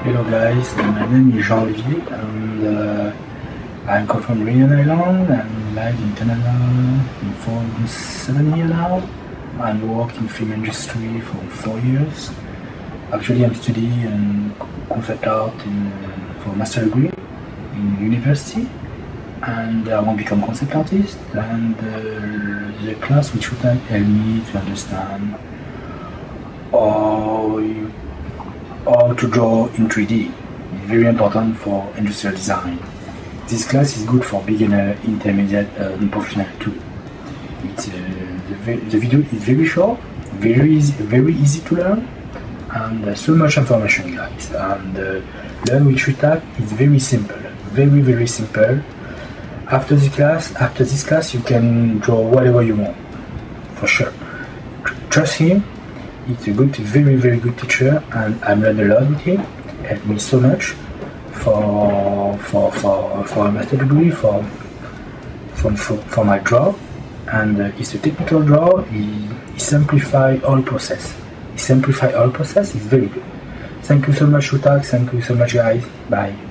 Hello guys, my name is Jean-Olivier and I come from Réunion Island and live in Canada for 7 years now. I work in film industry for 4 years. Actually I'm studying concept art for master degree in university, and I want to become concept artist, and the class which would help me to understand how to draw in 3D. It's very important for industrial design. This class is good for beginner, intermediate, and professional too. The video is very short, very easy to learn, and so much information, guys. And learn with Shutak is very simple, very simple. After this class, you can draw whatever you want, for sure. Trust him. He's a very good teacher, and I learned a lot with him. Helped me so much for a master degree, for my draw. And it's a technical draw. He simplified all process. It's very good. Thank you so much, Shutak. Thank you so much, guys. Bye.